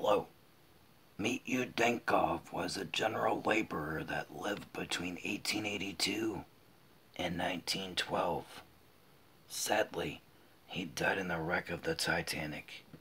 Hello. Mityu Dankov was a general laborer that lived between 1882 and 1912. Sadly, he died in the wreck of the Titanic.